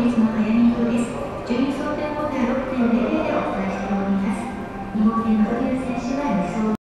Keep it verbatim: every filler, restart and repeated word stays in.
日の早見表です。順位走点モーターろくてんゼロゼロでお伝えしております。に号艇のドリュー選手はに走